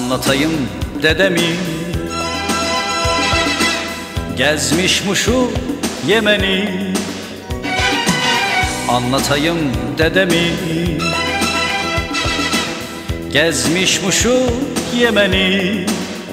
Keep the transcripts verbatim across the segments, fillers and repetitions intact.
Anlatayım dedemi, gezmiş Muş'u Yemen'i. Anlatayım dedemi, gezmiş Muş'u Yemen'i.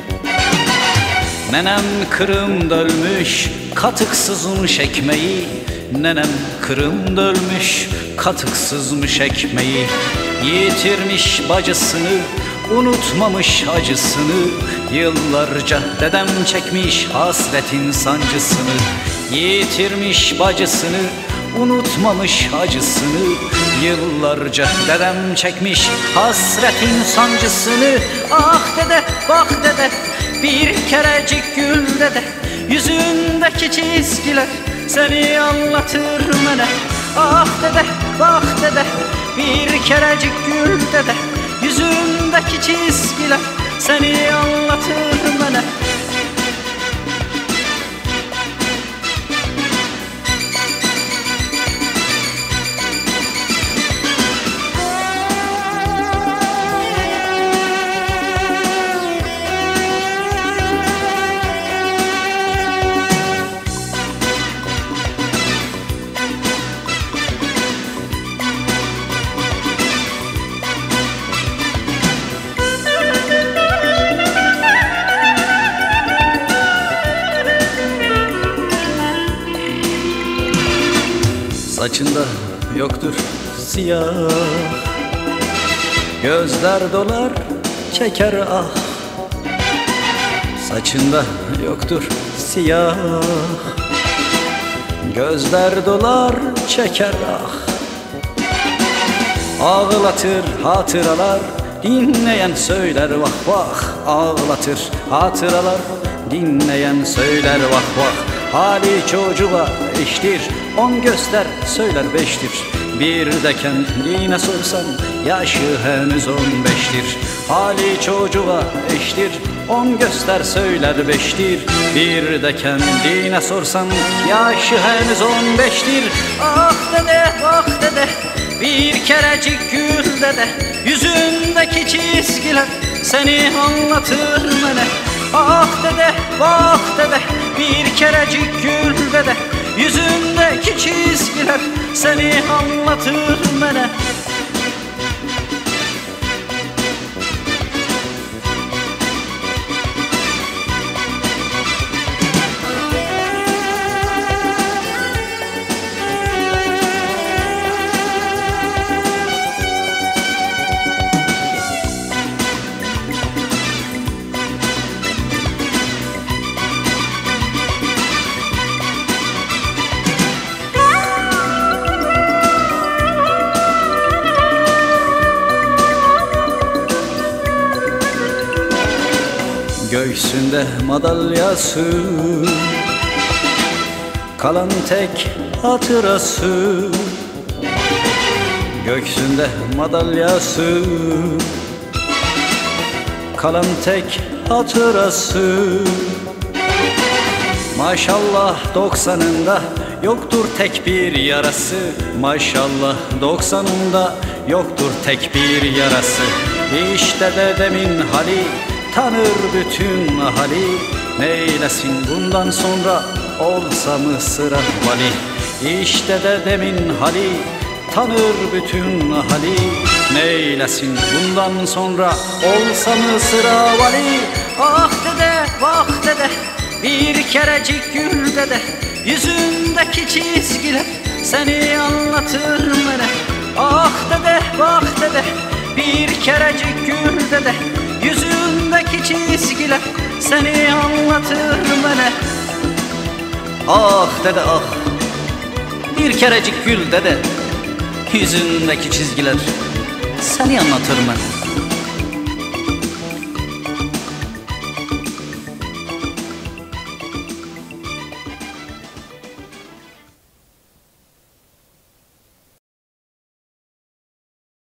Nenem Kırım dölmüş, katıksızmış ekmeği. Nenem Kırım dölmüş, katıksızmış ekmeği. Yitirmiş bacısını, unutmamış acısını. Yıllarca dedem çekmiş hasretin sancısını. Yitirmiş bacısını, unutmamış acısını. Yıllarca dedem çekmiş hasretin sancısını. Ah dede, bak dede, bir kerecik gül dede. Yüzündeki çizgiler seni anlatır mene. Ah dede, bak dede, bir kerecik gül dede. Yüzündeki çizgiler seni anlatır mene. Saçında yoktur siyah, gözler dolar çeker ah. Saçında yoktur siyah, gözler dolar çeker ah. Ağlatır hatıralar, dinleyen söyler vah vah. Ağlatır hatıralar, dinleyen söyler vah vah. Hali çocuğa eştir, on göster söyler beştir. Bir de kendine sorsan yaşı henüz on beştir. Hali çocuğa eştir, on göster söyler beştir. Bir de kendine sorsan yaşı henüz on beştir. Ah dede, bak dede, bir kerecik gül dede. Yüzündeki çizgiler seni anlatır mene. Ah dede, bak dede, bir kerecik gül dede. Yüzündeki çizgiler seni anlatır mene. Göğsünde madalyası, kalan tek hatırası. Göğsünde madalyası, kalan tek hatırası. Maşallah doksanında yoktur tek bir yarası. Maşallah doksanında yoktur tek bir yarası. İşte dedemin hali, tanır bütün ahali. Neylesin bundan sonra, olsa mı sıra vali. İşte dedemin hali, tanır bütün ahali. Neylesin bundan sonra, olsa mı sıra vali. Ah dede, bak dede, bir kerecik gül dede. Yüzündeki çizgiler seni anlatır mene. Ah dede, bak dede, bir kerecik gül dede. Yüzündeki çizgiler seni anlatır mene. Ah dede ah, bir kerecik gül dede. Yüzündeki çizgiler seni anlatır mene.